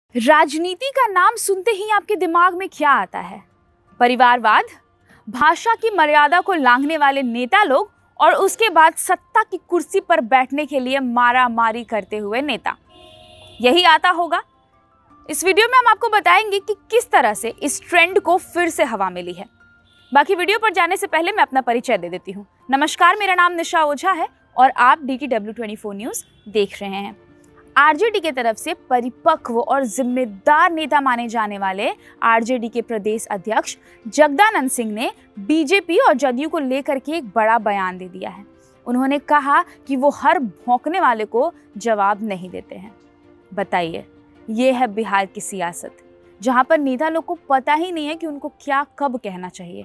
राजनीति का नाम सुनते ही आपके दिमाग में क्या आता है? परिवारवाद, भाषा की मर्यादा को लांघने वाले नेता लोग और उसके बाद सत्ता की कुर्सी पर बैठने के लिए मारामारी करते हुए नेता, यही आता होगा। इस वीडियो में हम आपको बताएंगे कि किस तरह से इस ट्रेंड को फिर से हवा मिली है। बाकी वीडियो पर जाने से पहले मैं अपना परिचय दे देती हूँ। नमस्कार, मेरा नाम निशा ओझा है और आप DTW24 न्यूज़ देख रहे हैं। आरजेडी की तरफ से परिपक्व और जिम्मेदार नेता माने जाने वाले आरजेडी के प्रदेश अध्यक्ष जगदानंद सिंह ने बीजेपी और जदयू को लेकर के एक बड़ा बयान दे दिया है। उन्होंने कहा कि वो हर भौंकने वाले को जवाब नहीं देते हैं। बताइए, ये है बिहार की सियासत, जहां पर नेता लोग को पता ही नहीं है कि उनको क्या कब कहना चाहिए।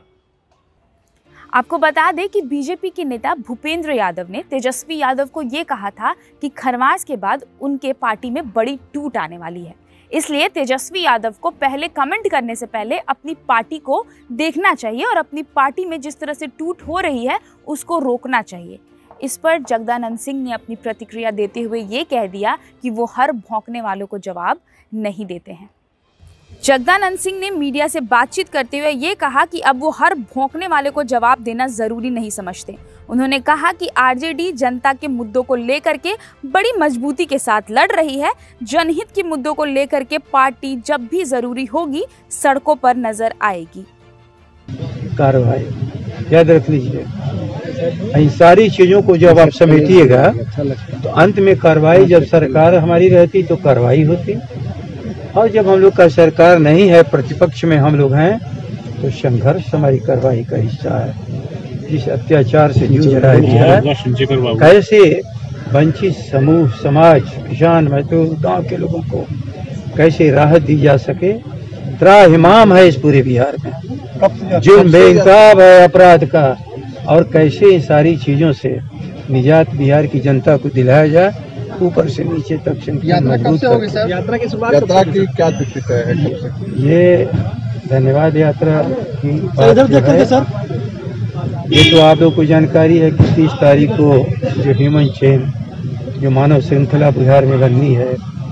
आपको बता दें कि बीजेपी के नेता भूपेंद्र यादव ने तेजस्वी यादव को ये कहा था कि खरमास के बाद उनके पार्टी में बड़ी टूट आने वाली है, इसलिए तेजस्वी यादव को पहले कमेंट करने से पहले अपनी पार्टी को देखना चाहिए और अपनी पार्टी में जिस तरह से टूट हो रही है उसको रोकना चाहिए। इस पर जगदानंद सिंह ने अपनी प्रतिक्रिया देते हुए ये कह दिया कि वो हर भौंकने वालों को जवाब नहीं देते हैं। जगदानंद सिंह ने मीडिया से बातचीत करते हुए ये कहा कि अब वो हर भौंकने वाले को जवाब देना जरूरी नहीं समझते। उन्होंने कहा कि आरजेडी जनता के मुद्दों को लेकर के बड़ी मजबूती के साथ लड़ रही है। जनहित के मुद्दों को लेकर के पार्टी जब भी जरूरी होगी सड़कों पर नजर आएगी। कार्रवाई याद रख लीजिए, इन सारी चीजों को जब आप समेटिएगा तो अंत में कार्रवाई, जब सरकार हमारी रहती तो कार्रवाई होती, और जब हम लोग का सरकार नहीं है, प्रतिपक्ष में हम लोग हैं, तो संघर्ष हमारी कार्रवाई का हिस्सा है। जिस अत्याचार से जूझ रहा है, कैसे वंचित समूह, समाज, किसान, मजदूर, गांव के लोगों को कैसे राहत दी जा सके, त्राहिमाम है इस पूरे बिहार में, जुल्म बेनकाब है अपराध का, और कैसे इन सारी चीजों से निजात बिहार की जनता को दिलाया जाए, ऊपर से नीचे तक। यात्रा कब से होगी सर? यात्रा की शुरुआत, यात्रा की क्या तिथि है? ये धन्यवाद यात्रा की बात है। सर, ये तो आप लोगों को जानकारी है कि 30 तारीख को जो ह्यूमन चेन, जो मानव श्रृंखला बिहार में बननी है,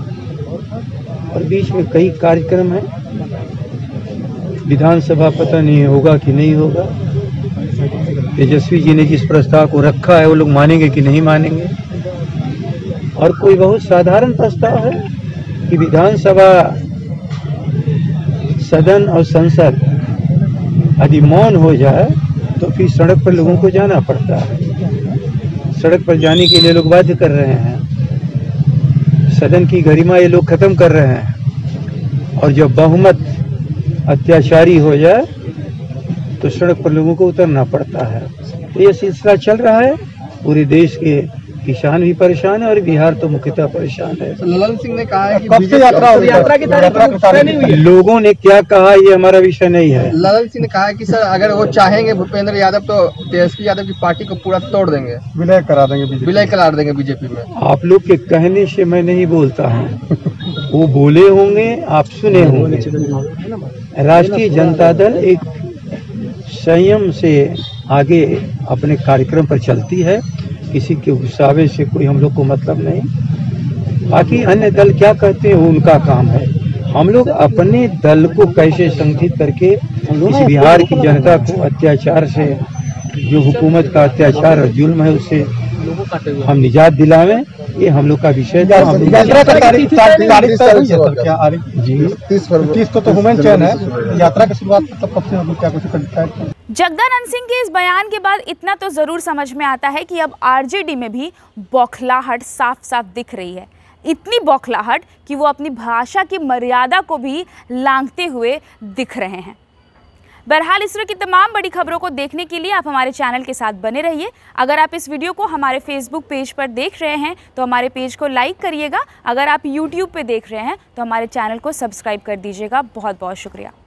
और बीच में कई कार्यक्रम है। विधानसभा पता नहीं होगा कि नहीं होगा। तेजस्वी जी ने जिस प्रस्ताव को रखा है वो लोग मानेंगे कि नहीं मानेंगे, और कोई बहुत साधारण प्रस्ताव है कि विधानसभा, सदन और संसद यदि मौन हो जाए तो फिर सड़क पर लोगों को जाना पड़ता है। सड़क पर जाने के लिए लोग बाध्य कर रहे हैं, सदन की गरिमा ये लोग खत्म कर रहे हैं, और जब बहुमत अत्याचारी हो जाए तो सड़क पर लोगों को उतरना पड़ता है। तो ये सिलसिला चल रहा है। पूरे देश के किसान भी परेशान है और बिहार तो मुख्यतः परेशान है। ललन सिंह ने कहा है कि कब से यात्रा की तारीख लोगों ने क्या कहा, ये हमारा विषय नहीं है। ललन सिंह ने कहा है कि सर अगर वो चाहेंगे भूपेंद्र यादव तो तेजस्वी यादव की पार्टी को पूरा तोड़ देंगे, विलय करा देंगे बीजेपी में। आप लोग के कहने से मैं नहीं बोलता हूँ, वो बोले होंगे, आप सुने होंगे। राष्ट्रीय जनता दल एक संयम से आगे अपने कार्यक्रम पर चलती है, किसी के उकसावे से कोई हम लोग को मतलब नहीं। बाकी अन्य दल क्या कहते हैं वो उनका काम है। हम लोग अपने दल को कैसे संगठित करके इस बिहार की जनता को अत्याचार से, जो हुकूमत का अत्याचार और जुल्म है, उससे हम निजात दिलावें, ये हम लोग का विषय है। यात्रा का तारीख जी 30 को तो ह्यूमन चेन है। यात्रा की शुरुआत मतलब कब से होगी, क्या कुछ? जगदानंद सिंह के इस बयान के बाद इतना तो जरूर समझ में आता है कि अब आरजेडी में भी बौखलाहट साफ साफ दिख रही है। इतनी बौखलाहट कि वो अपनी भाषा की मर्यादा को भी लांघते हुए दिख रहे हैं। बहरहाल इस तरह की तमाम बड़ी खबरों को देखने के लिए आप हमारे चैनल के साथ बने रहिए। अगर आप इस वीडियो को हमारे फेसबुक पेज पर देख रहे हैं तो हमारे पेज को लाइक करिएगा। अगर आप यूट्यूब पे देख रहे हैं तो हमारे चैनल को सब्सक्राइब कर दीजिएगा। बहुत बहुत शुक्रिया।